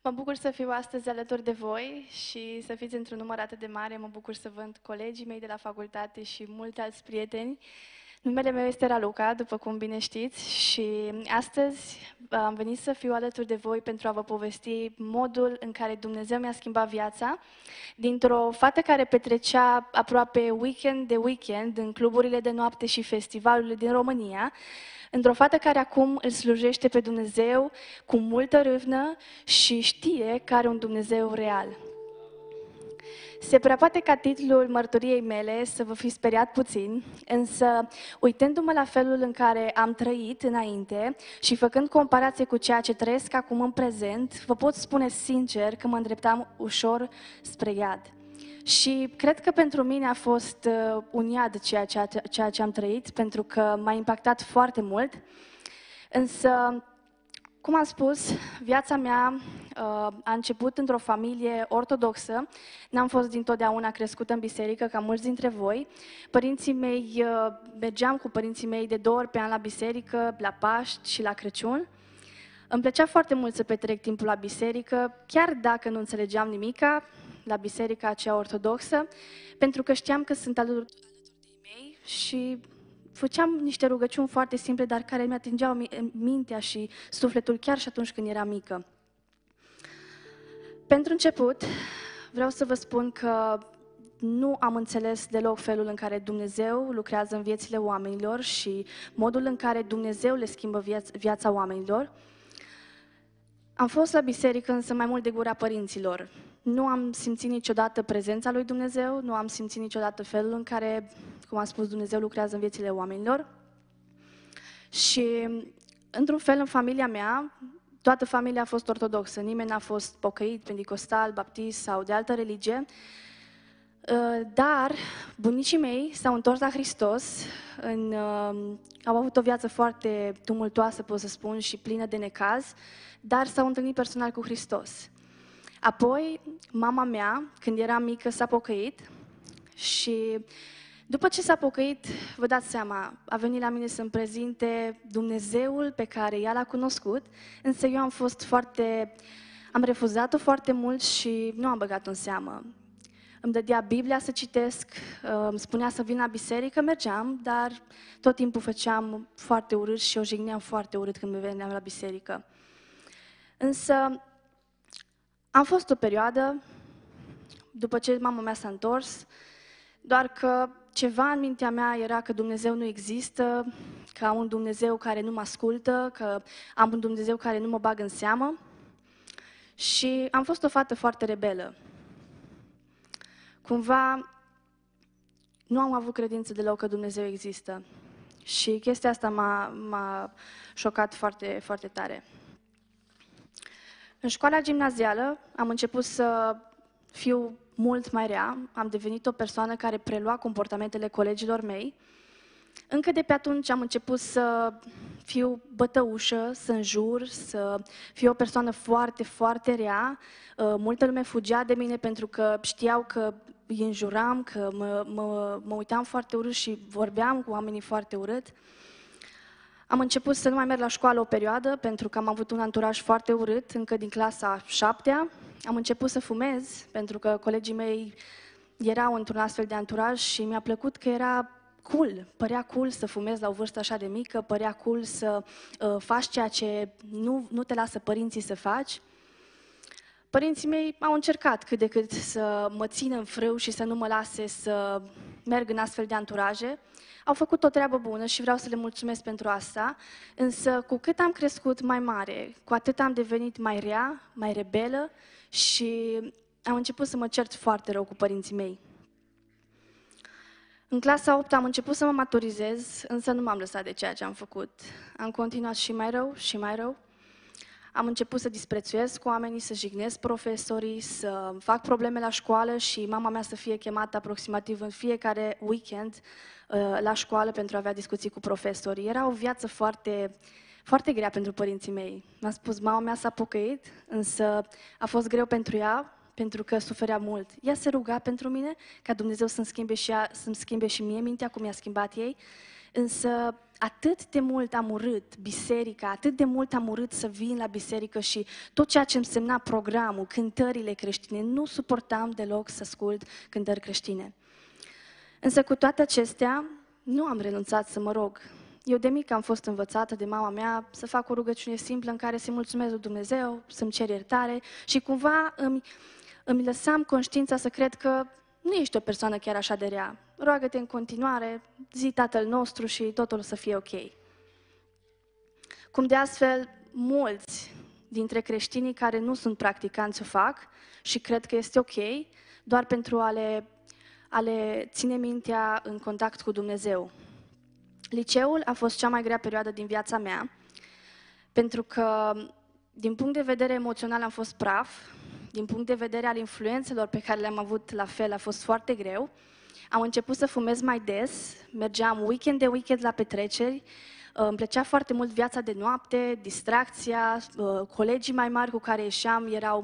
Mă bucur să fiu astăzi alături de voi și să fiți într-un număr atât de mare. Mă bucur să văd colegii mei de la facultate și mulți alți prieteni. Numele meu este Raluca, după cum bine știți, și astăzi am venit să fiu alături de voi pentru a vă povesti modul în care Dumnezeu mi-a schimbat viața dintr-o fată care petrecea aproape weekend de weekend în cluburile de noapte și festivalurile din România, într-o fată care acum îl slujește pe Dumnezeu cu multă râvnă și știe că are un Dumnezeu real. Se prea poate ca titlul mărturiei mele să vă fi speriat puțin, însă uitându-mă la felul în care am trăit înainte și făcând comparație cu ceea ce trăiesc acum în prezent, vă pot spune sincer că mă îndreptam ușor spre iad. Și cred că pentru mine a fost un iad ceea ce am trăit, pentru că m-a impactat foarte mult. Însă, cum am spus, viața mea a început într-o familie ortodoxă. N-am fost dintotdeauna crescută în biserică, ca mulți dintre voi. Părinții mei, mergeam cu părinții mei de 2 ori pe an la biserică, la Paști și la Crăciun. Îmi plăcea foarte mult să petrec timpul la biserică, chiar dacă nu înțelegeam nimica, la biserica aceea ortodoxă, pentru că știam că sunt alături de mei și făceam niște rugăciuni foarte simple, dar care mi-atingeau mintea și sufletul chiar și atunci când eram mică. Pentru început, vreau să vă spun că nu am înțeles deloc felul în care Dumnezeu lucrează în viețile oamenilor și modul în care Dumnezeu le schimbă viața oamenilor. Am fost la biserică, însă mai mult de gura părinților. Nu am simțit niciodată prezența lui Dumnezeu, nu am simțit niciodată felul în care, cum am spus, Dumnezeu lucrează în viețile oamenilor. Și, într-un fel, în familia mea, toată familia a fost ortodoxă. Nimeni n-a fost pocăit, pentecostal, baptist sau de altă religie. Dar bunicii mei s-au întors la Hristos, au avut o viață foarte tumultoasă, pot să spun, și plină de necaz, dar s-au întâlnit personal cu Hristos. Apoi, mama mea, când era mică, s-a pocăit și după ce s-a pocăit, vă dați seama, a venit la mine să-mi prezinte Dumnezeul pe care ea l-a cunoscut, însă eu am refuzat-o foarte mult și nu am băgat-o în seamă. Îmi dădea Biblia să citesc, îmi spunea să vin la biserică, mergeam, dar tot timpul făceam foarte urât și o jigneam foarte urât când veneam la biserică. Însă am fost o perioadă, după ce mama mea s-a întors, doar că ceva în mintea mea era că Dumnezeu nu există, că am un Dumnezeu care nu mă ascultă, că am un Dumnezeu care nu mă bagă în seamă și am fost o fată foarte rebelă. Cumva nu am avut credință deloc că Dumnezeu există și chestia asta m-a șocat foarte, foarte tare. În școala gimnazială am început să fiu mult mai rea, am devenit o persoană care prelua comportamentele colegilor mei. Încă de pe atunci am început să fiu bătăușă, să înjur, să fiu o persoană foarte, foarte rea. Multă lume fugea de mine pentru că știau că îi înjuram, că mă uitam foarte urât și vorbeam cu oamenii foarte urât. Am început să nu mai merg la școală o perioadă, pentru că am avut un anturaj foarte urât, încă din clasa 7-a. Am început să fumez, pentru că colegii mei erau într-un astfel de anturaj și mi-a plăcut că era cool. Părea cool să fumezi la o vârstă așa de mică, părea cool să faci ceea ce nu te lasă părinții să faci. Părinții mei au încercat cât de cât să mă țină în frâu și să nu mă lase să merg în astfel de anturaje. Au făcut o treabă bună și vreau să le mulțumesc pentru asta, însă cu cât am crescut mai mare, cu atât am devenit mai rea, mai rebelă și am început să mă cert foarte rău cu părinții mei. În clasa 8 am început să mă maturizez, însă nu m-am lăsat de ceea ce am făcut. Am continuat și mai rău și mai rău. Am început să disprețuiesc oamenii, să jignesc profesorii, să fac probleme la școală și mama mea să fie chemată aproximativ în fiecare weekend la școală pentru a avea discuții cu profesorii. Era o viață foarte, foarte grea pentru părinții mei. Mi-a spus, mama mea s-a pocăit, însă a fost greu pentru ea, pentru că suferea mult. Ea se ruga pentru mine, ca Dumnezeu să-mi schimbe și mie mintea, cum i-a schimbat ei, însă atât de mult am urât biserica, atât de mult am urât să vin la biserică și tot ceea ce însemna programul, cântările creștine, nu suportam deloc să ascult cântări creștine. Însă cu toate acestea, nu am renunțat să mă rog. Eu de mic am fost învățată de mama mea să fac o rugăciune simplă în care să-i mulțumesc lui Dumnezeu, să-mi cer iertare și cumva îmi lăsam conștiința să cred că nu ești o persoană chiar așa de rea. Roagă-te în continuare, zi Tatăl nostru și totul o să fie ok. Cum de astfel, mulți dintre creștinii care nu sunt practicanți o fac și cred că este ok, doar pentru a le ține mintea în contact cu Dumnezeu. Liceul a fost cea mai grea perioadă din viața mea, pentru că, din punct de vedere emoțional, am fost praf, din punct de vedere al influențelor pe care le-am avut la fel, a fost foarte greu. Am început să fumez mai des, mergeam weekend de weekend la petreceri, îmi plăcea foarte mult viața de noapte, distracția, colegii mai mari cu care ieșeam erau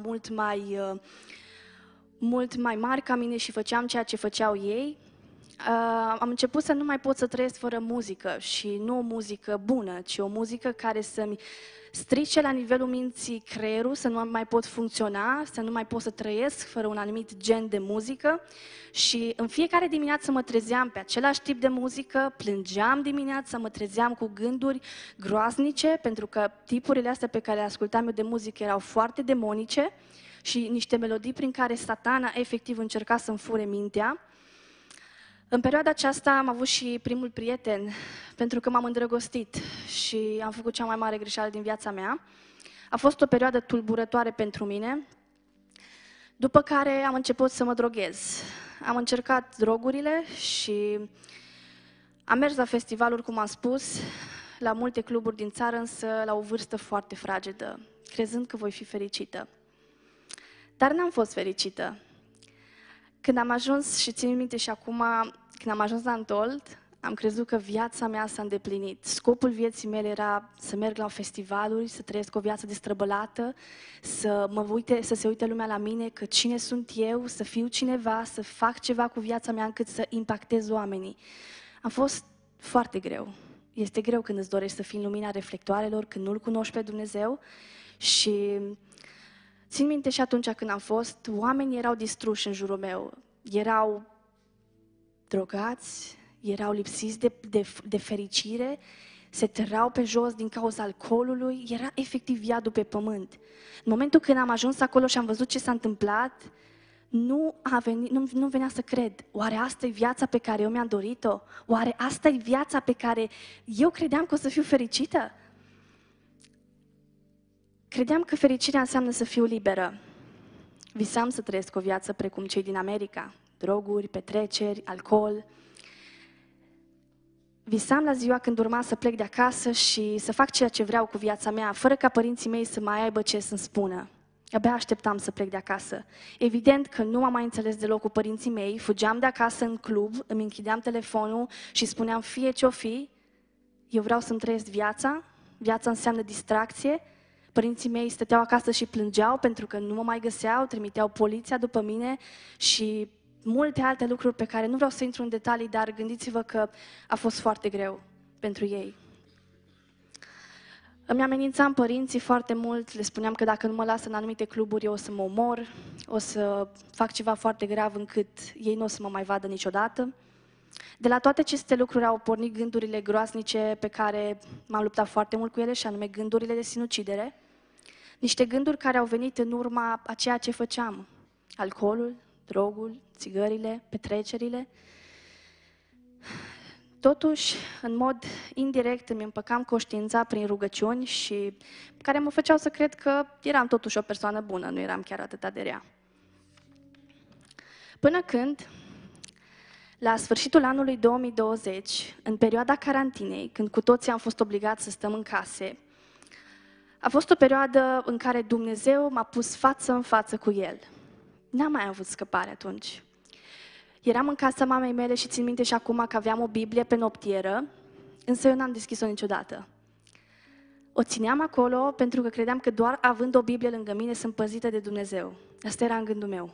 mult mai mari ca mine și făceam ceea ce făceau ei. Am început să nu mai pot să trăiesc fără muzică și nu o muzică bună, ci o muzică care să-mi strice la nivelul minții creierul, să nu mai pot funcționa, să nu mai pot să trăiesc fără un anumit gen de muzică și în fiecare dimineață mă trezeam pe același tip de muzică, plângeam dimineața, mă trezeam cu gânduri groaznice, pentru că tipurile astea pe care le ascultam eu de muzică erau foarte demonice și niște melodii prin care Satana efectiv încerca să-mi fure mintea. În perioada aceasta am avut și primul prieten, pentru că m-am îndrăgostit și am făcut cea mai mare greșeală din viața mea. A fost o perioadă tulburătoare pentru mine, după care am început să mă droghez. Am încercat drogurile și am mers la festivaluri, cum am spus, la multe cluburi din țară, însă la o vârstă foarte fragedă, crezând că voi fi fericită. Dar n-am fost fericită. Când am ajuns, și țin minte și acum, când am ajuns la Antold, am crezut că viața mea s-a îndeplinit. Scopul vieții mele era să merg la festivaluri, să trăiesc o viață destrăbălată, să se uite lumea la mine, că cine sunt eu, să fiu cineva, să fac ceva cu viața mea încât să impactez oamenii. A fost foarte greu. Este greu când îți dorești să fii în lumina reflectoarelor, când nu-L cunoști pe Dumnezeu și țin minte și atunci când am fost, oamenii erau distruși în jurul meu, erau drogați, erau lipsiți de fericire, se târau pe jos din cauza alcoolului, era efectiv iadul pe pământ. În momentul când am ajuns acolo și am văzut ce s-a întâmplat, nu venea să cred. Oare asta e viața pe care eu mi-am dorit-o? Oare asta e viața pe care eu credeam că o să fiu fericită? Credeam că fericirea înseamnă să fiu liberă. Visam să trăiesc o viață precum cei din America. Droguri, petreceri, alcool. Visam la ziua când urma să plec de acasă și să fac ceea ce vreau cu viața mea, fără ca părinții mei să mai aibă ce să-mi spună. Abia așteptam să plec de acasă. Evident că nu am mai înțeles deloc cu părinții mei, fugeam de acasă în club, îmi închideam telefonul și spuneam fie ce-o fi, eu vreau să-mi trăiesc viața, viața înseamnă distracție. Părinții mei stăteau acasă și plângeau pentru că nu mă mai găseau, trimiteau poliția după mine și multe alte lucruri pe care nu vreau să intru în detalii, dar gândiți-vă că a fost foarte greu pentru ei. Îmi amenințam părinții foarte mult, le spuneam că dacă nu mă lasă în anumite cluburi, eu o să mă omor, o să fac ceva foarte grav încât ei nu o să mă mai vadă niciodată. De la toate aceste lucruri au pornit gândurile groaznice pe care m-am luptat foarte mult cu ele, și anume gândurile de sinucidere. Niște gânduri care au venit în urma a ceea ce făceam. Alcoolul, drogul, țigările, petrecerile. Totuși, în mod indirect, îmi împăcam conștiința prin rugăciuni și care mă făceau să cred că eram totuși o persoană bună, nu eram chiar atât de rea. Până când, la sfârșitul anului 2020, în perioada carantinei, când cu toții am fost obligați să stăm în case, a fost o perioadă în care Dumnezeu m-a pus față în față cu El. N-am mai avut scăpare atunci. Eram în casa mamei mele și țin minte și acum că aveam o Biblie pe noptieră, însă eu n-am deschis-o niciodată. O țineam acolo pentru că credeam că doar având o Biblie lângă mine sunt păzită de Dumnezeu. Asta era în gândul meu.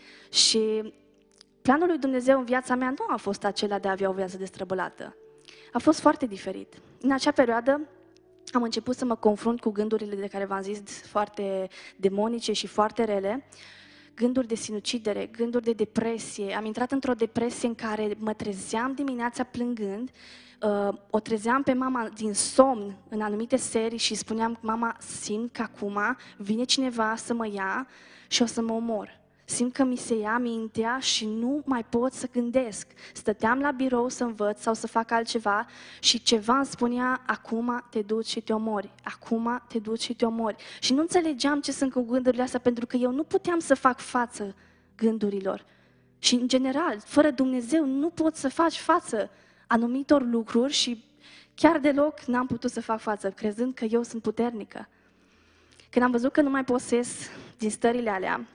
Și planul lui Dumnezeu în viața mea nu a fost acela de a avea o viață destrăbălată. A fost foarte diferit. În acea perioadă am început să mă confrunt cu gândurile de care v-am zis foarte demonice și foarte rele, gânduri de sinucidere, gânduri de depresie. Am intrat într-o depresie în care mă trezeam dimineața plângând, o trezeam pe mama din somn în anumite serii și spuneam: mama, simt că acum vine cineva să mă ia și o să mă omor. Simt că mi se ia mintea și nu mai pot să gândesc. Stăteam la birou să învăț sau să fac altceva și ceva îmi spunea: acum te duci și te omori, acum te duci și te omori. Și nu înțelegeam ce sunt cu gândurile astea, pentru că eu nu puteam să fac față gândurilor. Și în general, fără Dumnezeu nu poți să faci față anumitor lucruri și chiar deloc n-am putut să fac față, crezând că eu sunt puternică. Când am văzut că nu mai pot să ies din stările alea,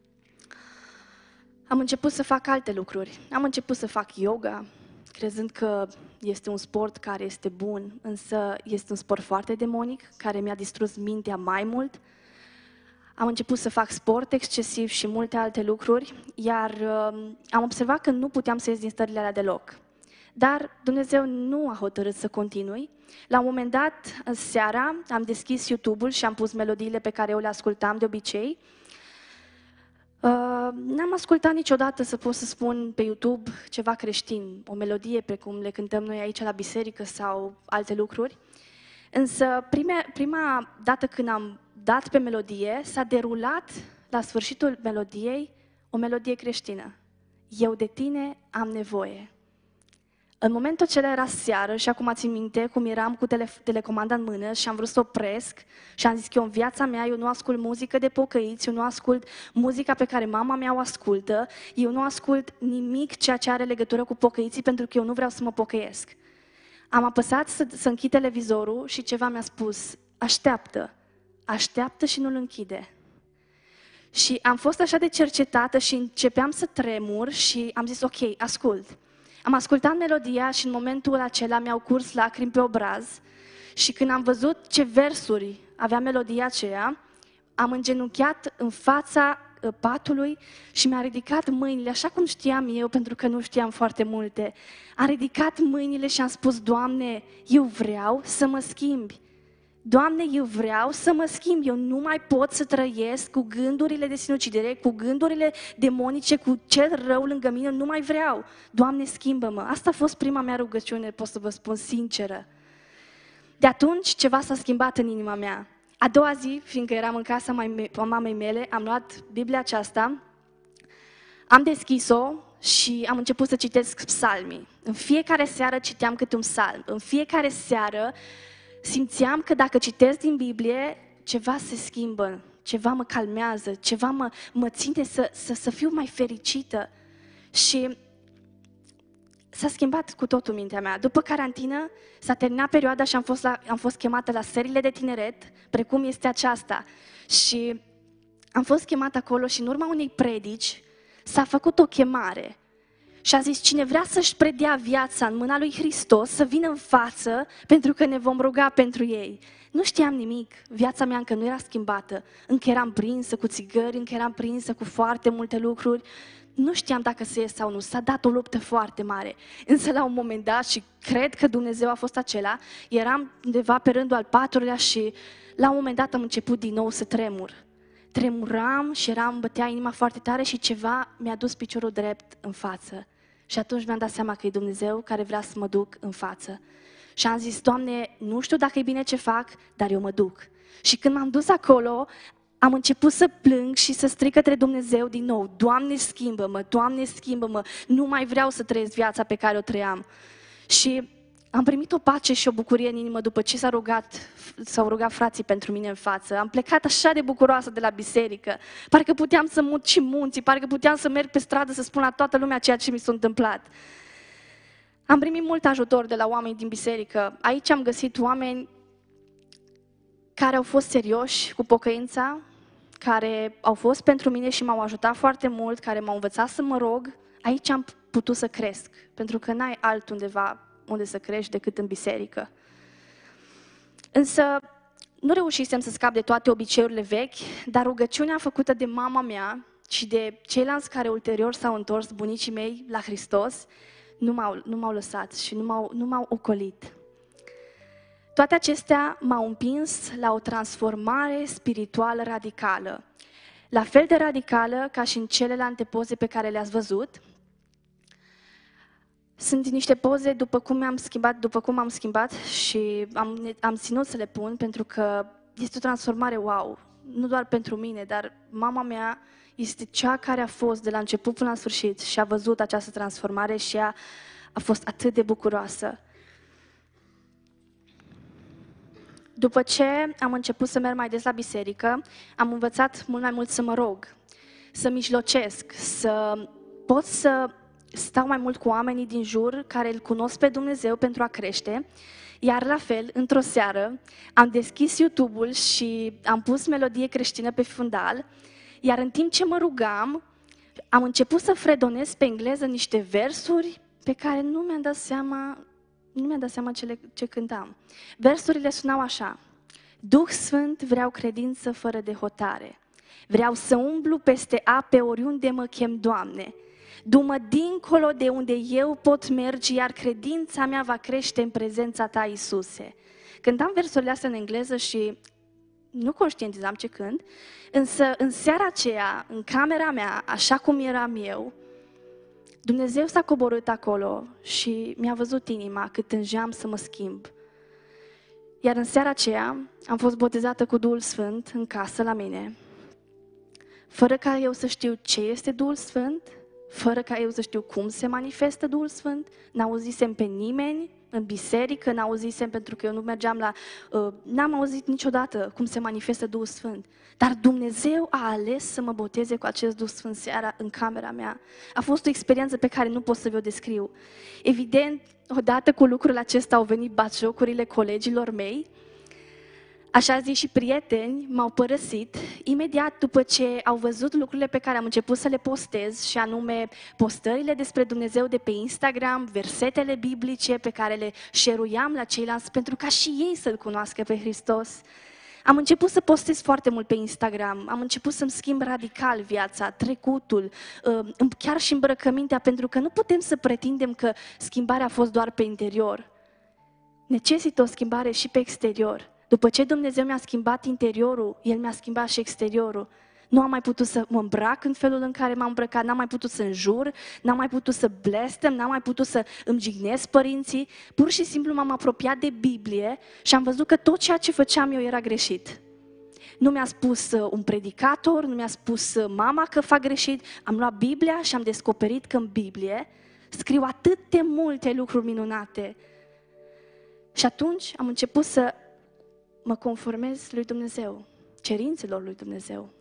am început să fac alte lucruri. Am început să fac yoga, crezând că este un sport care este bun, însă este un sport foarte demonic, care mi-a distrus mintea mai mult. Am început să fac sport excesiv și multe alte lucruri, iar am observat că nu puteam să ies din stările alea deloc. Dar Dumnezeu nu a hotărât să continui. La un moment dat, în seara, am deschis YouTube-ul și am pus melodiile pe care eu le ascultam de obicei. N-am ascultat niciodată, să pot să spun, pe YouTube ceva creștin, o melodie precum le cântăm noi aici la biserică sau alte lucruri. Însă prima dată când am dat pe melodie, s-a derulat la sfârșitul melodiei o melodie creștină. Eu de tine am nevoie. În momentul acela era seară și acum țin minte cum eram cu telecomanda în mână și am vrut să opresc și am zis că eu în viața mea eu nu ascult muzică de pocăiți, eu nu ascult muzica pe care mama mea o ascultă, eu nu ascult nimic ceea ce are legătură cu pocăiții pentru că eu nu vreau să mă pocăiesc. Am apăsat să închid televizorul și ceva mi-a spus: așteaptă și nu-l închide. Și am fost așa de cercetată și începeam să tremur și am zis: ok, ascult. Am ascultat melodia și în momentul acela mi-au curs lacrimi pe obraz și când am văzut ce versuri avea melodia aceea, am îngenunchiat în fața patului și mi-a ridicat mâinile, așa cum știam eu, pentru că nu știam foarte multe. Am ridicat mâinile și am spus: Doamne, eu vreau să mă schimbi. Doamne, eu vreau să mă schimb, eu nu mai pot să trăiesc cu gândurile de sinucidere, cu gândurile demonice, cu cel rău lângă mine, nu mai vreau. Doamne, schimbă-mă. Asta a fost prima mea rugăciune, pot să vă spun sinceră. De atunci ceva s-a schimbat în inima mea. A doua zi, fiindcă eram în casa mamei mele, am luat Biblia aceasta, am deschis-o și am început să citesc psalmii. În fiecare seară citeam câte un psalm. În fiecare seară simțeam că dacă citesc din Biblie, ceva se schimbă, ceva mă calmează, ceva mă ține să fiu mai fericită. Și s-a schimbat cu totul mintea mea. După carantină s-a terminat perioada și am fost chemată la seriile de tineret, precum este aceasta. Și am fost chemată acolo și în urma unei predici s-a făcut o chemare. Și a zis: cine vrea să-și predea viața în mâna lui Hristos, să vină în față, pentru că ne vom ruga pentru ei. Nu știam nimic, viața mea încă nu era schimbată, încă eram prinsă cu țigări, încă eram prinsă cu foarte multe lucruri. Nu știam dacă să ies sau nu, s-a dat o luptă foarte mare. Însă la un moment dat, și cred că Dumnezeu a fost acela, eram undeva pe rândul al patrulea și la un moment dat am început din nou să tremur. Tremuram și bătea inima foarte tare și ceva mi-a dus piciorul drept în față. Și atunci mi-am dat seama că e Dumnezeu care vrea să mă duc în față. Și am zis: Doamne, nu știu dacă e bine ce fac, dar eu mă duc. Și când m-am dus acolo, am început să plâng și să strig către Dumnezeu din nou: Doamne, schimbă-mă, Doamne, schimbă-mă, nu mai vreau să trăiesc viața pe care o trăiam. Și am primit o pace și o bucurie în inimă după ce s-au rugat frații pentru mine în față. Am plecat așa de bucuroasă de la biserică. Parcă puteam să mut și munții, parcă puteam să merg pe stradă să spun la toată lumea ceea ce mi s-a întâmplat. Am primit mult ajutor de la oameni din biserică. Aici am găsit oameni care au fost serioși cu pocăința, care au fost pentru mine și m-au ajutat foarte mult, care m-au învățat să mă rog. Aici am putut să cresc, pentru că n-ai altundeva unde să crești decât în biserică. Însă nu reușisem să scap de toate obiceiurile vechi, dar rugăciunea făcută de mama mea și de ceilalți care ulterior s-au întors, bunicii mei, la Hristos, nu m-au lăsat și nu m-au ocolit. Toate acestea m-au împins la o transformare spirituală radicală. La fel de radicală ca și în celelalte poze pe care le-ați văzut. Sunt niște poze după cum m-am schimbat și am ținut să le pun pentru că este o transformare wow. Nu doar pentru mine, dar mama mea este cea care a fost de la început până la sfârșit și a văzut această transformare și a fost atât de bucuroasă. După ce am început să merg mai des la biserică, am învățat mult mai mult să mă rog, să mijlocesc, să pot să stau mai mult cu oamenii din jur care îl cunosc pe Dumnezeu pentru a crește. Iar la fel, într-o seară, am deschis YouTube-ul și am pus melodie creștină pe fundal, iar în timp ce mă rugam, am început să fredonez pe engleză niște versuri pe care nu mi-am dat seama ce cântam. Versurile sunau așa: Duh Sfânt, vreau credință fără de hotare, vreau să umblu peste ape oriunde mă chem, Doamne. Du-mă dincolo de unde eu pot merge, iar credința mea va crește în prezența Ta, Iisuse. Cântam versurile astea în engleză și nu conștientizam ce cânt, însă în seara aceea, în camera mea, așa cum eram eu, Dumnezeu s-a coborât acolo și mi-a văzut inima cât tângeam să mă schimb. Iar în seara aceea am fost botezată cu Duhul Sfânt în casă la mine, fără ca eu să știu ce este Duhul Sfânt, fără ca eu să știu cum se manifestă Duhul Sfânt. N-auzisem pe nimeni în biserică, n-auzisem pentru că eu nu mergeam n-am auzit niciodată cum se manifestă Duhul Sfânt. Dar Dumnezeu a ales să mă boteze cu acest Duh Sfânt seara în camera mea. A fost o experiență pe care nu pot să vi-o descriu. Evident, odată cu lucrul acesta au venit batjocurile colegilor mei, așa zi și prieteni m-au părăsit imediat după ce au văzut lucrurile pe care am început să le postez, și anume postările despre Dumnezeu de pe Instagram, versetele biblice pe care le share-uiam la ceilalți pentru ca și ei să-L cunoască pe Hristos. Am început să postez foarte mult pe Instagram, am început să-mi schimb radical viața, trecutul, chiar și îmbrăcămintea, pentru că nu putem să pretindem că schimbarea a fost doar pe interior. Necesită o schimbare și pe exterior. După ce Dumnezeu mi-a schimbat interiorul, El mi-a schimbat și exteriorul. Nu am mai putut să mă îmbrac în felul în care m-am îmbrăcat, n-am mai putut să înjur, n-am mai putut să blestem, n-am mai putut să îmi jignesc părinții. Pur și simplu m-am apropiat de Biblie și am văzut că tot ceea ce făceam eu era greșit. Nu mi-a spus un predicator, nu mi-a spus mama că fac greșit. Am luat Biblia și am descoperit că în Biblie scriu atât de multe lucruri minunate. Și atunci am început să mă conformez lui Dumnezeu, cerințelor lui Dumnezeu.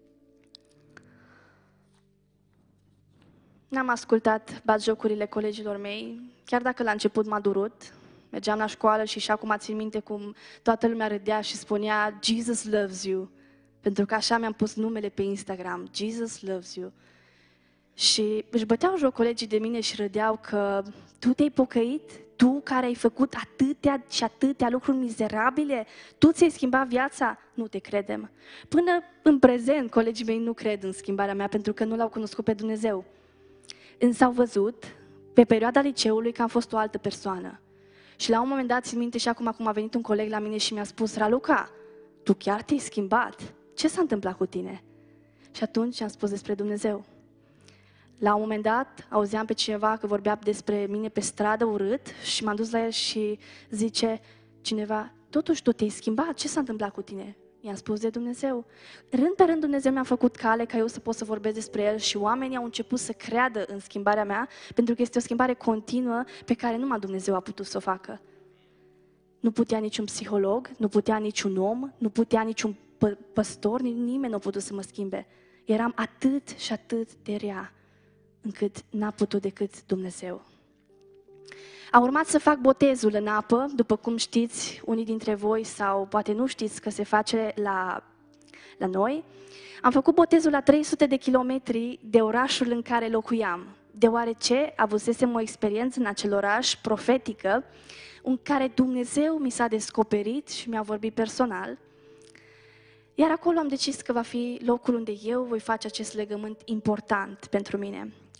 N-am ascultat batjocurile colegilor mei, chiar dacă la început m-a durut. Mergeam la școală și acum țin minte cum toată lumea râdea și spunea Jesus loves you, pentru că așa mi-am pus numele pe Instagram, Jesus loves you. Și își băteau joc colegii de mine și râdeau că tu te-ai pocăit? Tu care ai făcut atâtea și atâtea lucruri mizerabile? Tu ți-ai schimbat viața? Nu te credem. Până în prezent, colegii mei nu cred în schimbarea mea pentru că nu l-au cunoscut pe Dumnezeu. Însă au văzut, pe perioada liceului, că am fost o altă persoană. Și la un moment dat, țin minte și acum a venit un coleg la mine și mi-a spus: Raluca, tu chiar te-ai schimbat? Ce s-a întâmplat cu tine? Și atunci am spus despre Dumnezeu. La un moment dat, auzeam pe cineva că vorbea despre mine pe stradă urât și m-am dus la el și zice cineva: totuși tu te-ai schimbat, ce s-a întâmplat cu tine? I-am spus de Dumnezeu. Rând pe rând Dumnezeu mi-a făcut cale ca eu să pot să vorbesc despre El și oamenii au început să creadă în schimbarea mea, pentru că este o schimbare continuă pe care numai Dumnezeu a putut să o facă. Nu putea niciun psiholog, nu putea niciun om, nu putea niciun păstor, nimeni nu a putut să mă schimbe. Eram atât și atât de rea, încât n-a putut decât Dumnezeu. A urmat să fac botezul în apă, după cum știți unii dintre voi sau poate nu știți că se face la noi. Am făcut botezul la 300 de kilometri de orașul în care locuiam, deoarece avusesem o experiență în acel oraș profetică, în care Dumnezeu mi s-a descoperit și mi-a vorbit personal. Iar acolo am decis că va fi locul unde eu voi face acest legământ important pentru mine.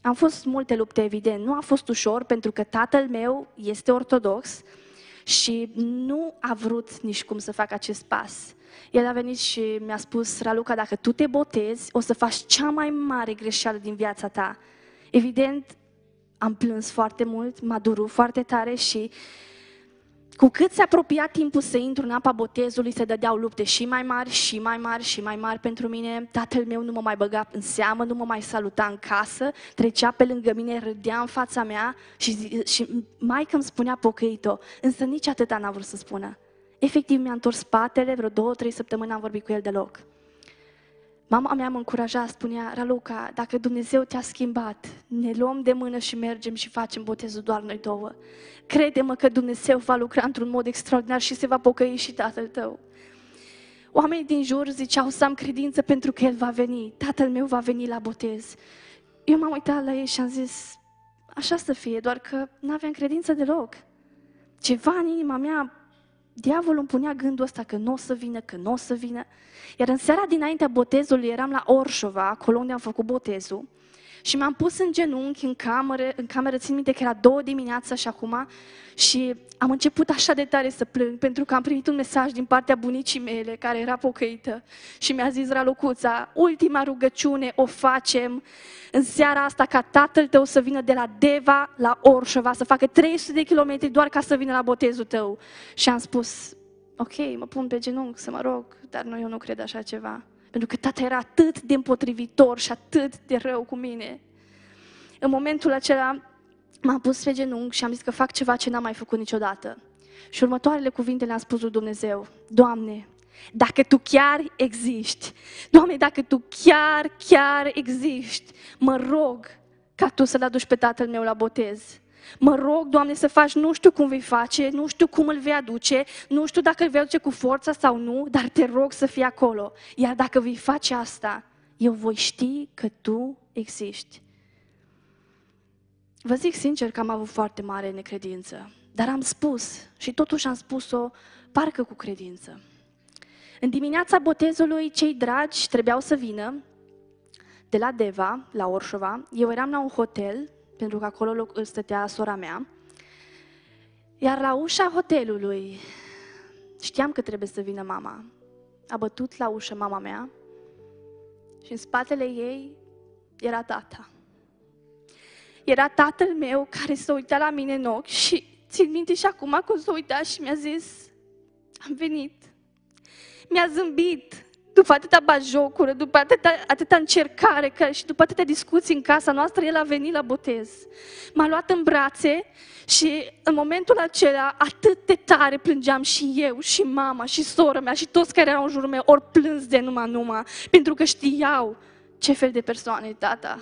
Am fost multe lupte, evident. Nu a fost ușor pentru că tatăl meu este ortodox și nu a vrut nici cum să facă acest pas. El a venit și mi-a spus: Raluca, dacă tu te botezi, o să faci cea mai mare greșeală din viața ta. Evident, am plâns foarte mult, m-a durut foarte tare și cu cât se apropia timpul să intru în apa botezului, se dădeau lupte și mai mari, și mai mari, și mai mari pentru mine. Tatăl meu nu mă mai băga în seamă, nu mă mai saluta în casă, trecea pe lângă mine, râdea în fața mea și maică îmi spunea pocăit-o, însă nici atâta n-a vrut să spună. Efectiv, mi-a întors spatele, vreo 2-3 săptămâni n-am vorbit cu el deloc. Mama mea mă încuraja, spunea: Raluca, dacă Dumnezeu te-a schimbat, ne luăm de mână și mergem și facem botezul doar noi două. Crede-mă că Dumnezeu va lucra într-un mod extraordinar și se va pocăi și tatăl tău. Oamenii din jur ziceau să am credință pentru că el va veni, tatăl meu va veni la botez. Eu m-am uitat la ei și am zis: așa să fie, doar că n-aveam credință deloc. Ceva în inima mea, diavolul îmi punea gândul ăsta că nu o să vină, că nu o să vină. Iar în seara dinaintea botezului eram la Orșova, acolo unde am făcut botezul, și m-am pus în genunchi în cameră, țin minte că era 2 dimineața și acum, și am început așa de tare să plâng, pentru că am primit un mesaj din partea bunicii mele, care era pocăită, și mi-a zis: Ralucuța, ultima rugăciune o facem în seara asta ca tatăl tău să vină de la Deva la Orșova, să facă 300 de kilometri doar ca să vină la botezul tău. Și am spus: ok, mă pun pe genunchi să mă rog, dar eu nu cred așa ceva. Pentru că tata era atât de împotrivitor și atât de rău cu mine. În momentul acela m-am pus pe genunchi și am zis că fac ceva ce n-am mai făcut niciodată. Și următoarele cuvinte le-am spus lui Dumnezeu: Doamne, dacă Tu chiar existi, Doamne, dacă Tu chiar existi, mă rog ca Tu să-l aduci pe tatăl meu la botez. Mă rog, Doamne, să faci, nu știu cum vei face, nu știu cum îl vei aduce, nu știu dacă îl vei aduce cu forța sau nu, dar Te rog să fii acolo. Iar dacă vei face asta, eu voi ști că Tu existi. Vă zic sincer că am avut foarte mare necredință, dar am spus și totuși am spus-o parcă cu credință. În dimineața botezului, cei dragi trebuiau să vină de la Deva, la Orșova. Eu eram la un hotel, pentru că acolo stătea sora mea. Iar la ușa hotelului, știam că trebuie să vină mama. A bătut la ușă mama mea și în spatele ei era tata. Era tatăl meu care se uita la mine în ochi și țin minte și acum cum s-a uitat și mi-a zis: am venit. Mi-a zâmbit. După atâta batjocură, după atâta încercare și după atâtea discuții în casa noastră, el a venit la botez. M-a luat în brațe și în momentul acela atât de tare plângeam și eu, și mama, și sora mea, și toți care erau în jurul meu, ori plâns de numai, pentru că știau ce fel de persoană e tata.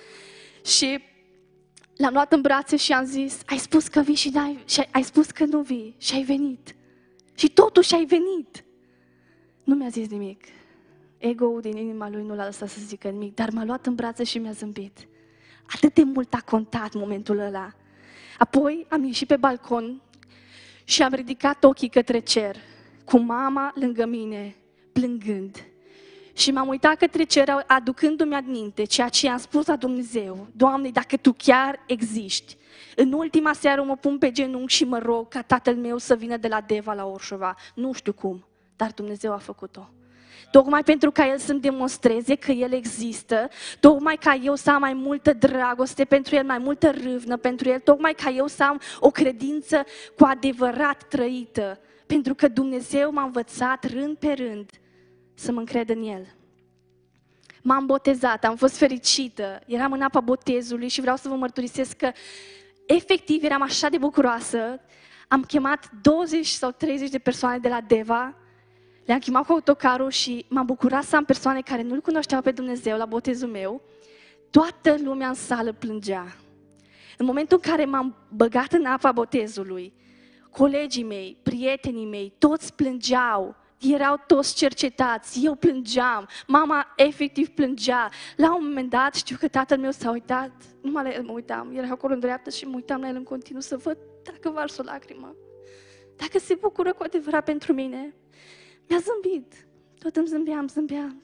Și l-am luat în brațe și am zis: ai spus că vii și ai spus că nu vii și ai venit. Și totuși ai venit. Nu mi-a zis nimic. Ego-ul din inima lui nu l-a lăsat să zică nimic, dar m-a luat în brațe și mi-a zâmbit. Atât de mult a contat momentul ăla. Apoi am ieșit pe balcon și am ridicat ochii către cer, cu mama lângă mine, plângând. Și m-am uitat către cer, aducându-mi aminte ceea ce i-am spus la Dumnezeu: Doamne, dacă Tu chiar existi, în ultima seară mă pun pe genunchi și mă rog ca tatăl meu să vină de la Deva la Orșova. Nu știu cum, dar Dumnezeu a făcut-o. Tocmai pentru ca El să-mi demonstreze că El există, tocmai ca eu să am mai multă dragoste pentru El, mai multă râvnă pentru El, tocmai ca eu să am o credință cu adevărat trăită, pentru că Dumnezeu m-a învățat rând pe rând să mă încred în El. M-am botezat, am fost fericită, eram în apa botezului și vreau să vă mărturisesc că efectiv eram așa de bucuroasă. Am chemat 20 sau 30 de persoane de la Deva, le-am chemat cu autocarul și m-am bucurat să am persoane care nu-L cunoșteau pe Dumnezeu la botezul meu. Toată lumea în sală plângea. În momentul în care m-am băgat în apa botezului, colegii mei, prietenii mei, toți plângeau. Erau toți cercetați, eu plângeam, mama efectiv plângea. La un moment dat știu că tatăl meu s-a uitat, numai la el mă uitam, era acolo în dreapta și mă uitam la el în continuu să văd dacă vars o lacrimă, dacă se bucură cu adevărat pentru mine. Mi-a zâmbit, tot îmi zâmbea.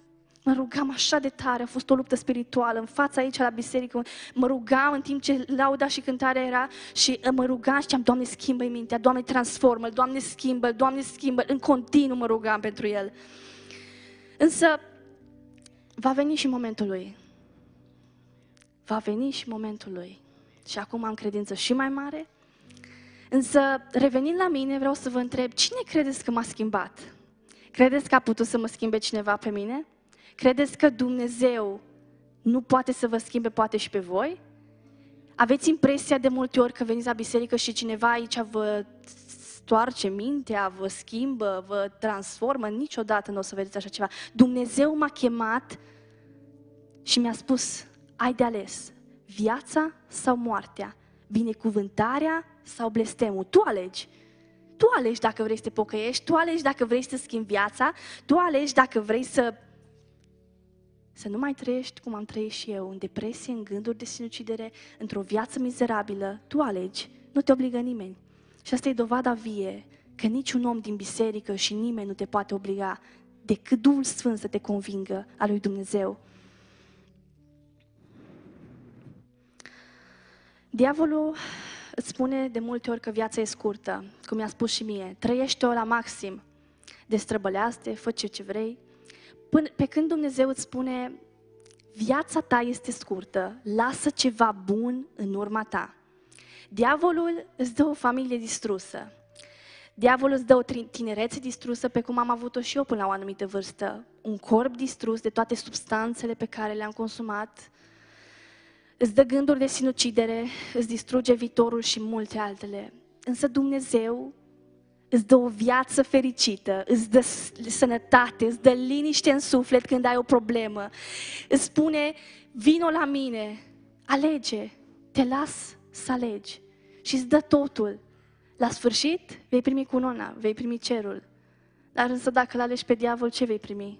Mă rugam așa de tare, a fost o luptă spirituală, în fața aici la biserică, mă rugam în timp ce lauda și cântarea era și mă rugam și ziceam, Doamne, schimbă-i mintea, Doamne, transformă-l, Doamne, schimbă-l, Doamne, schimbă-l, în continuu mă rugam pentru el. Însă, va veni și momentul lui. Va veni și momentul lui. Și acum am credință și mai mare. Însă, revenind la mine, vreau să vă întreb, cine credeți că m-a schimbat? Credeți că a putut să mă schimbe cineva pe mine? Credeți că Dumnezeu nu poate să vă schimbe, poate și pe voi? Aveți impresia de multe ori că veniți la biserică și cineva aici vă stoarce mintea, vă schimbă, vă transformă? Niciodată nu o să vedeți așa ceva. Dumnezeu m-a chemat și mi-a spus, ai de ales, viața sau moartea, binecuvântarea sau blestemul. Tu alegi. Tu alegi dacă vrei să te pocăiești, tu alegi dacă vrei să schimbi viața, tu alegi dacă vrei să nu mai trăiești cum am trăit și eu, în depresie, în gânduri de sinucidere, într-o viață mizerabilă. Tu alegi, nu te obligă nimeni. Și asta e dovada vie, că niciun om din biserică și nimeni nu te poate obliga, decât Duhul Sfânt să te convingă a lui Dumnezeu. Diavolul îți spune de multe ori că viața e scurtă, cum mi-a spus și mie. Trăiește-o la maxim, destrăbălează-te, fă ce vrei. Pe când Dumnezeu îți spune, viața ta este scurtă, lasă ceva bun în urma ta. Diavolul îți dă o familie distrusă. Diavolul îți dă o tinerețe distrusă, pe cum am avut-o și eu până la o anumită vârstă. Un corp distrus de toate substanțele pe care le-am consumat. Îți dă gânduri de sinucidere, îți distruge viitorul și multe altele. Însă Dumnezeu îți dă o viață fericită, îți dă sănătate, îți dă liniște în suflet când ai o problemă. Îți spune, vino la mine, alege, te las să alegi și îți dă totul. La sfârșit vei primi cununa, vei primi cerul. Dar însă dacă l-alegi pe diavol, ce vei primi?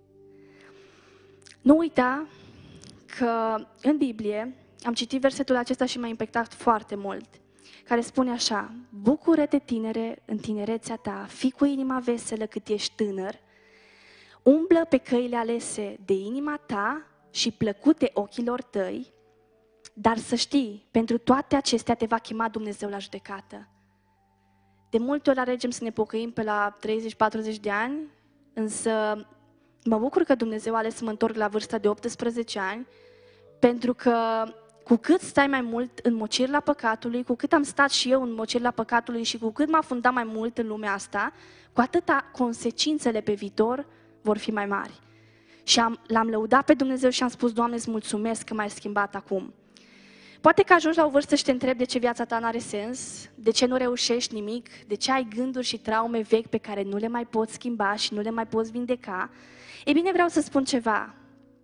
Nu uita că în Biblie am citit versetul acesta și m-a impactat foarte mult, care spune așa, bucură-te tinere în tinerețea ta, fii cu inima veselă cât ești tânăr, umblă pe căile alese de inima ta și plăcute ochilor tăi, dar să știi, pentru toate acestea te va chema Dumnezeu la judecată. De multe ori alegem să ne pocăim pe la 30-40 de ani, însă mă bucur că Dumnezeu a ales să mă întorc la vârsta de 18 ani, pentru că cu cât stai mai mult în mocirla păcatului, cu cât am stat și eu în mocirla păcatului și cu cât m-am fundat mai mult în lumea asta, cu atâta consecințele pe viitor vor fi mai mari. Și l-am lăudat pe Dumnezeu și am spus, Doamne, îți mulțumesc că m-ai schimbat acum. Poate că ajungi la o vârstă și te întrebi de ce viața ta n-are sens, de ce nu reușești nimic, de ce ai gânduri și traume vechi pe care nu le mai poți schimba și nu le mai poți vindeca. Ei bine, vreau să spun ceva.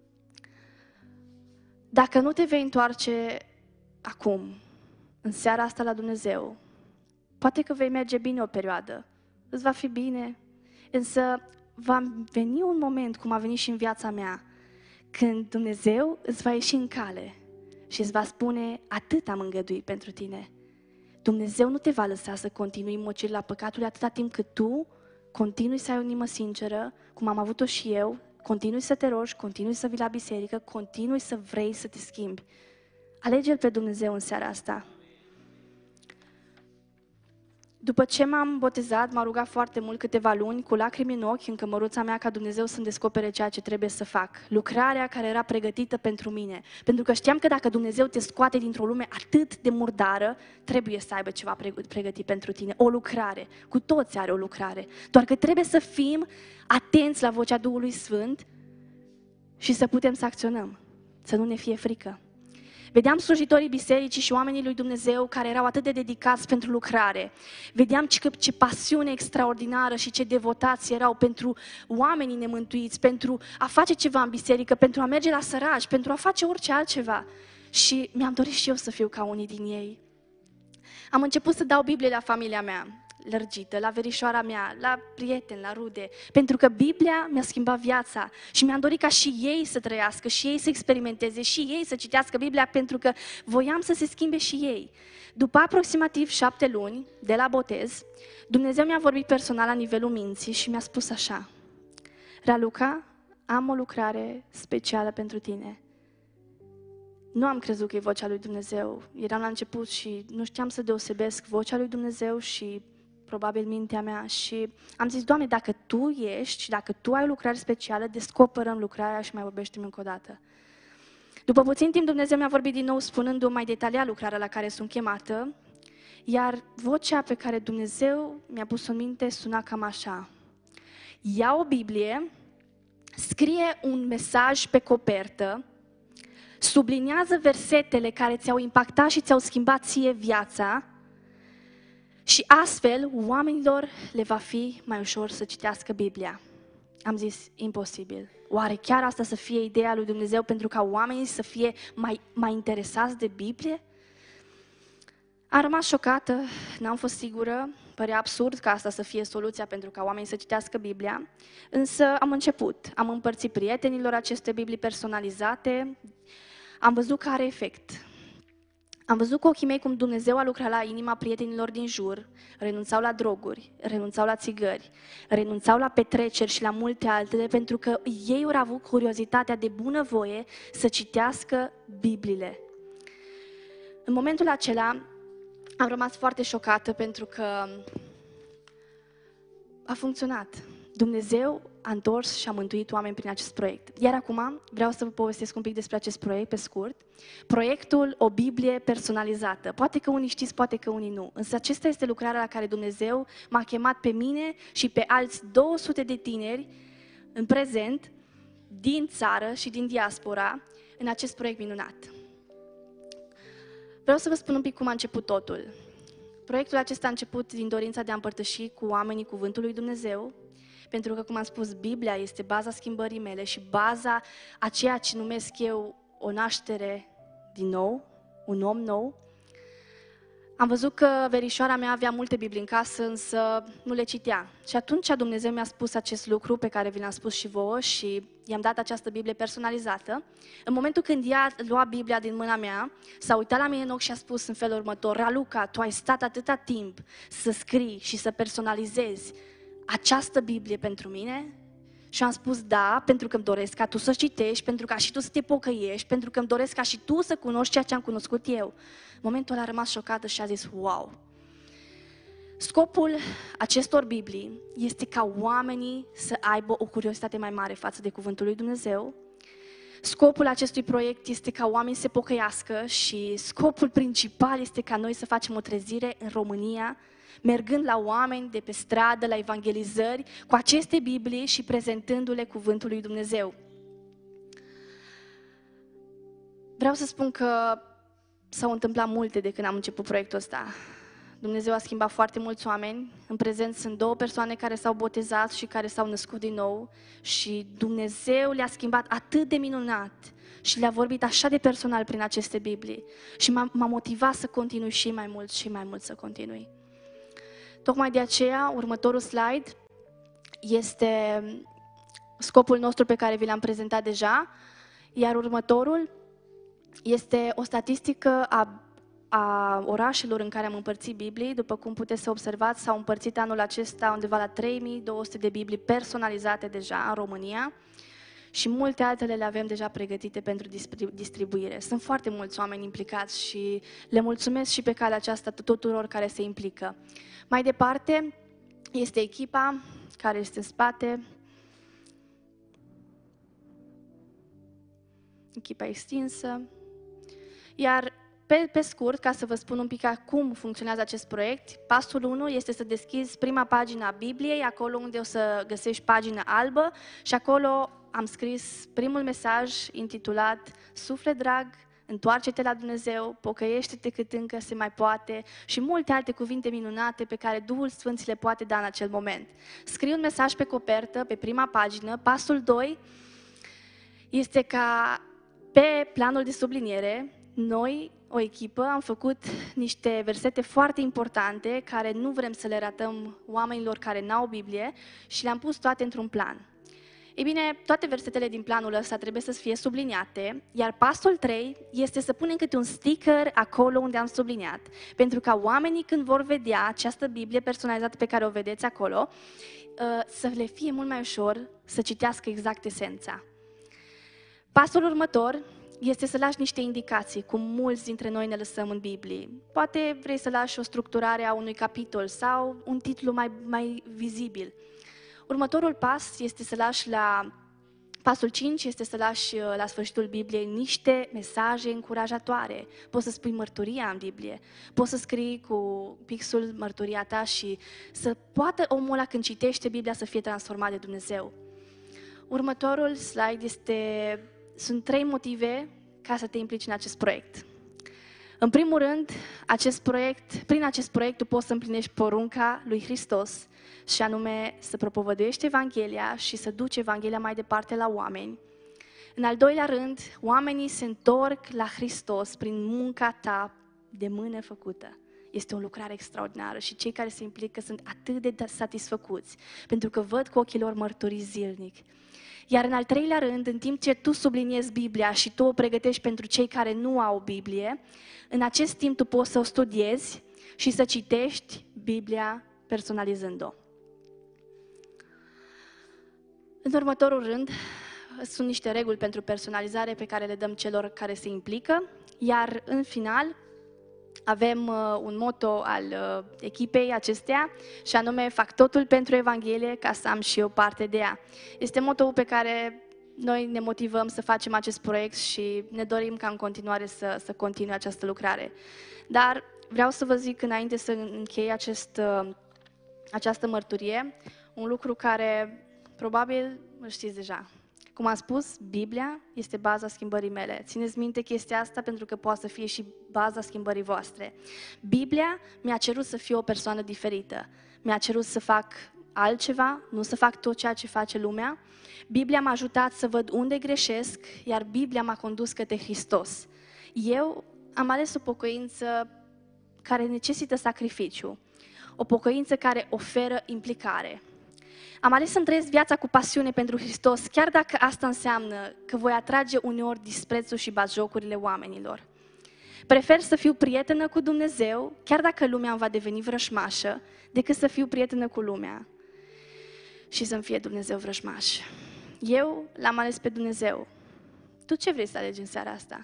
Dacă nu te vei întoarce acum, în seara asta la Dumnezeu, poate că vei merge bine o perioadă, îți va fi bine, însă va veni un moment, cum a venit și în viața mea, când Dumnezeu îți va ieși în cale și îți va spune, atât am îngăduit pentru tine. Dumnezeu nu te va lăsa să continui mocirla păcatului atâta timp cât tu continui să ai o inimă sinceră, cum am avut-o și eu, continui să te rogi, continui să vii la biserică, continui să vrei să te schimbi. Alege-L pe Dumnezeu în seara asta. După ce m-am botezat, m-a rugat foarte mult câteva luni, cu lacrimi în ochi, în cămăruța mea, ca Dumnezeu să-mi descopere ceea ce trebuie să fac. Lucrarea care era pregătită pentru mine. Pentru că știam că dacă Dumnezeu te scoate dintr-o lume atât de murdară, trebuie să aibă ceva pregătit pentru tine. O lucrare. Cu toți are o lucrare. Doar că trebuie să fim atenți la vocea Duhului Sfânt și să putem să acționăm. Să nu ne fie frică. Vedeam slujitorii bisericii și oamenii lui Dumnezeu care erau atât de dedicați pentru lucrare. Vedeam ce pasiune extraordinară și ce devotați erau pentru oamenii nemântuiți, pentru a face ceva în biserică, pentru a merge la săraci, pentru a face orice altceva. Și mi-am dorit și eu să fiu ca unii din ei. Am început să dau Biblie la familia mea lărgită, la verișoara mea, la prieteni, la rude, pentru că Biblia mi-a schimbat viața și mi-am dorit ca și ei să trăiască, și ei să experimenteze, și ei să citească Biblia, pentru că voiam să se schimbe și ei. După aproximativ 7 luni de la botez, Dumnezeu mi-a vorbit personal la nivelul minții și mi-a spus așa: Raluca, am o lucrare specială pentru tine. Nu am crezut că e vocea lui Dumnezeu. Eram la început și nu știam să deosebesc vocea lui Dumnezeu și probabil mintea mea. Și am zis, Doamne, dacă Tu ești și dacă Tu ai o lucrare specială, descoperă-mi lucrarea și mai vorbește-mi încă o dată. După puțin timp, Dumnezeu mi-a vorbit din nou spunându-mi mai detaliat lucrarea la care sunt chemată, iar vocea pe care Dumnezeu mi-a pus-o în minte suna cam așa. Ia o Biblie, scrie un mesaj pe copertă, subliniază versetele care ți-au impactat și ți-au schimbat ție viața și astfel oamenilor le va fi mai ușor să citească Biblia. Am zis, imposibil. Oare chiar asta să fie ideea lui Dumnezeu pentru ca oamenii să fie mai interesați de Biblie? Am rămas șocată, n-am fost sigură, părea absurd ca asta să fie soluția pentru ca oamenii să citească Biblia, însă am început. Am împărțit prietenilor aceste Biblii personalizate, am văzut că are efect. Am văzut cu ochii mei cum Dumnezeu a lucrat la inima prietenilor din jur, renunțau la droguri, renunțau la țigări, renunțau la petreceri și la multe altele, pentru că ei au avut curiozitatea de bunăvoie să citească Bibliile. În momentul acela am rămas foarte șocată pentru că a funcționat. Dumnezeu a întors și a mântuit oameni prin acest proiect. Iar acum vreau să vă povestesc un pic despre acest proiect, pe scurt. Proiectul O Biblie personalizată. Poate că unii știți, poate că unii nu. Însă acesta este lucrarea la care Dumnezeu m-a chemat pe mine și pe alți 200 de tineri în prezent, din țară și din diaspora, în acest proiect minunat. Vreau să vă spun un pic cum a început totul. Proiectul acesta a început din dorința de a împărtăși cu oamenii cuvântul lui Dumnezeu, pentru că, cum am spus, Biblia este baza schimbării mele și baza a ceea ce numesc eu o naștere din nou, un om nou. Am văzut că verișoara mea avea multe Biblii în casă, însă nu le citea. Și atunci Dumnezeu mi-a spus acest lucru pe care vi l-am spus și vouă și i-am dat această Biblie personalizată. În momentul când ea lua Biblia din mâna mea, s-a uitat la mine în ochi și a spus în felul următor: Raluca, tu ai stat atâta timp să scrii și să personalizezi această Biblie pentru mine? Și am spus da, pentru că îmi doresc ca tu să citești, pentru ca și tu să te pocăiești, pentru că îmi doresc ca și tu să cunoști ceea ce am cunoscut eu. În momentul ăla a rămas șocată și a zis, wow! Scopul acestor Biblii este ca oamenii să aibă o curiozitate mai mare față de cuvântul lui Dumnezeu. Scopul acestui proiect este ca oamenii să se pocăiască și scopul principal este ca noi să facem o trezire în România, mergând la oameni de pe stradă, la evangelizări, cu aceste Biblii și prezentându-le cuvântul lui Dumnezeu. Vreau să spun că s-au întâmplat multe de când am început proiectul ăsta. Dumnezeu a schimbat foarte mulți oameni. În prezent sunt 2 persoane care s-au botezat și care s-au născut din nou și Dumnezeu le-a schimbat atât de minunat și le-a vorbit așa de personal prin aceste Biblii și m-a motivat să continui și mai mult să continui. Tocmai de aceea, următorul slide este scopul nostru pe care vi l-am prezentat deja, iar următorul este o statistică a orașelor în care am împărțit Biblii. După cum puteți să observați, s-au împărțit anul acesta undeva la 3200 de Biblii personalizate deja în România și multe altele le avem deja pregătite pentru distribuire. Sunt foarte mulți oameni implicați și le mulțumesc și pe calea aceasta tuturor care se implică. Mai departe este echipa care este în spate, echipa extinsă, iar pe scurt, ca să vă spun un pic cum funcționează acest proiect, pasul 1 este să deschizi prima pagină a Bibliei, acolo unde o să găsești pagină albă și acolo am scris primul mesaj intitulat Suflet drag, întoarce-te la Dumnezeu, pocăiește-te cât încă se mai poate și multe alte cuvinte minunate pe care Duhul Sfânt ți le poate da în acel moment. Scrii un mesaj pe copertă, pe prima pagină. Pasul 2 este ca pe planul de subliniere, noi, o echipă, am făcut niște versete foarte importante care nu vrem să le ratăm oamenilor care n-au Biblie și le-am pus toate într-un plan. Ei bine, toate versetele din planul ăsta trebuie să fie subliniate, iar pasul 3 este să punem câte un sticker acolo unde am subliniat, pentru ca oamenii când vor vedea această Biblie personalizată pe care o vedeți acolo, să le fie mult mai ușor să citească exact esența. Pasul următor este să lași niște indicații, cum mulți dintre noi ne lăsăm în Biblie. Poate vrei să lași o structurare a unui capitol sau un titlu mai vizibil. Următorul pas este să lași Pasul 5 este să lași la sfârșitul Bibliei niște mesaje încurajatoare. Poți să spui mărturia în Biblie, poți să scrii cu pixul mărturia ta și să poată omul ăla când citește Biblia să fie transformat de Dumnezeu. Următorul slide sunt 3 motive ca să te implici în acest proiect. În primul rând, prin acest proiect tu poți să împlinești porunca lui Hristos, și anume să propovăduiești Evanghelia și să duci Evanghelia mai departe la oameni. În al doilea rând, oamenii se întorc la Hristos prin munca ta de mână făcută. Este o lucrare extraordinară și cei care se implică sunt atât de satisfăcuți, pentru că văd cu ochii lor mărturii zilnic. Iar în al treilea rând, în timp ce tu subliniezi Biblia și tu o pregătești pentru cei care nu au Biblie, în acest timp tu poți să o studiezi și să citești Biblia personalizând-o. În următorul rând, sunt niște reguli pentru personalizare pe care le dăm celor care se implică, iar în final avem un motto al echipei acesteia și anume fac totul pentru Evanghelie ca să am și eu parte de ea. Este motto-ul pe care noi ne motivăm să facem acest proiect și ne dorim ca în continuare să continue această lucrare. Dar vreau să vă zic înainte să închei această mărturie, un lucru care probabil îl știți deja. Cum am spus, Biblia este baza schimbării mele. Țineți minte chestia asta pentru că poate să fie și baza schimbării voastre. Biblia mi-a cerut să fiu o persoană diferită. Mi-a cerut să fac altceva, nu să fac tot ceea ce face lumea. Biblia m-a ajutat să văd unde greșesc, iar Biblia m-a condus către Hristos. Eu am ales o pocăință care necesită sacrificiu, o pocăință care oferă implicare. Am ales să-mi trăiesc viața cu pasiune pentru Hristos, chiar dacă asta înseamnă că voi atrage uneori disprețul și batjocurile oamenilor. Prefer să fiu prietenă cu Dumnezeu, chiar dacă lumea îmi va deveni vrășmașă, decât să fiu prietenă cu lumea și să-mi fie Dumnezeu vrăjmaș. Eu l-am ales pe Dumnezeu. Tu ce vrei să alegi în seara asta?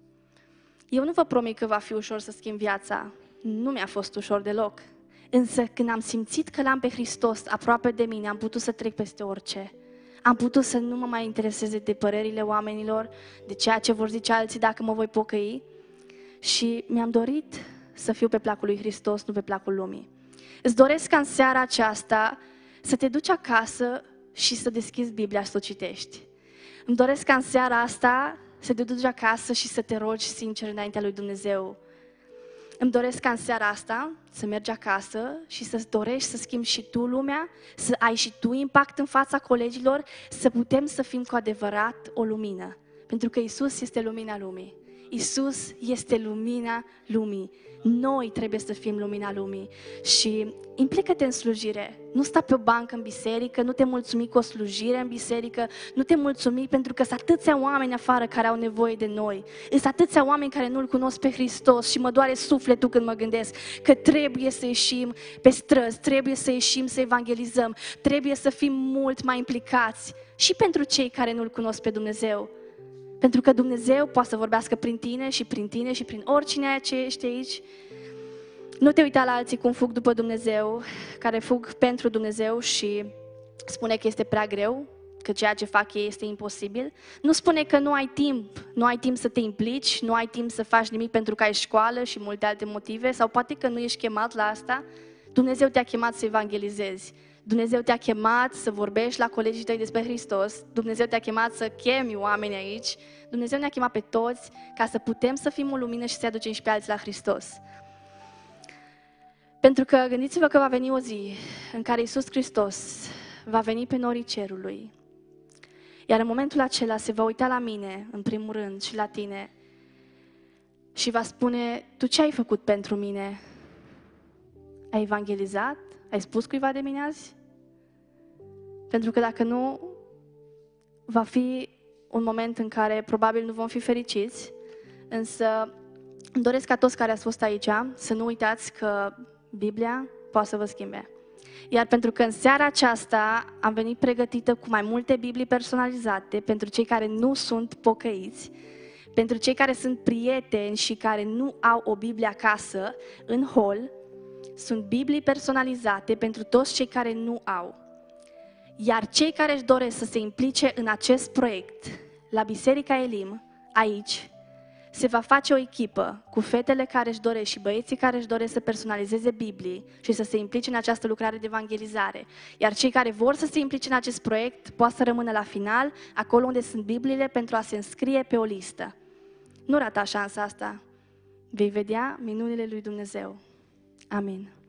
Eu nu vă promit că va fi ușor să schimb viața. Nu mi-a fost ușor deloc. Însă când am simțit că l-am pe Hristos aproape de mine, am putut să trec peste orice. Am putut să nu mă mai intereseze de părerile oamenilor, de ceea ce vor zice alții dacă mă voi pocăi. Și mi-am dorit să fiu pe placul lui Hristos, nu pe placul lumii. Îți doresc ca în seara aceasta să te duci acasă și să deschizi Biblia și să o citești. Îmi doresc ca în seara asta să te duci acasă și să te rogi sincer înaintea lui Dumnezeu. Îmi doresc ca în seara asta să mergi acasă și să-ți dorești să schimbi și tu lumea, să ai și tu impact în fața colegilor, să putem să fim cu adevărat o lumină. Pentru că Isus este lumina lumii. Isus este lumina lumii. Noi trebuie să fim lumina lumii. Și implică-te în slujire. Nu sta pe o bancă în biserică, nu te mulțumi cu o slujire în biserică, nu te mulțumi pentru că sunt atâția oameni afară care au nevoie de noi. Sunt atâția oameni care nu-L cunosc pe Hristos și mă doare sufletul când mă gândesc că trebuie să ieșim pe străzi, trebuie să ieșim să evangelizăm, trebuie să fim mult mai implicați și pentru cei care nu-L cunosc pe Dumnezeu. Pentru că Dumnezeu poate să vorbească prin tine și prin oricine ce ești aici. Nu te uita la alții cum fug după Dumnezeu, care fug pentru Dumnezeu și spune că este prea greu, că ceea ce fac ei este imposibil. Nu spune că nu ai timp să te implici, nu ai timp să faci nimic pentru că ai școală și multe alte motive, sau poate că nu ești chemat la asta. Dumnezeu te-a chemat să evangelizezi. Dumnezeu te-a chemat să vorbești la colegii tăi despre Hristos, Dumnezeu te-a chemat să chemi oameni aici, Dumnezeu ne-a chemat pe toți ca să putem să fim o lumină și să aducem și pe alții la Hristos. Pentru că gândiți-vă că va veni o zi în care Iisus Hristos va veni pe norii cerului, iar în momentul acela se va uita la mine, în primul rând, și la tine și va spune, tu ce ai făcut pentru mine? Ai evangelizat? Ai spus cuiva de mine azi? Pentru că dacă nu, va fi un moment în care probabil nu vom fi fericiți, însă îmi doresc ca toți care ați fost aici să nu uitați că Biblia poate să vă schimbe. Iar pentru că în seara aceasta am venit pregătită cu mai multe Biblii personalizate pentru cei care nu sunt pocăiți, pentru cei care sunt prieteni și care nu au o Biblie acasă, în hol, sunt Biblii personalizate pentru toți cei care nu au. Iar cei care își doresc să se implice în acest proiect, la Biserica Elim, aici, se va face o echipă cu fetele care își doresc și băieții care își doresc să personalizeze Biblii și să se implice în această lucrare de evangelizare. Iar cei care vor să se implice în acest proiect pot să rămână la final, acolo unde sunt Bibliile, pentru a se înscrie pe o listă. Nu rata șansa asta. Vei vedea minunile lui Dumnezeu. Amin.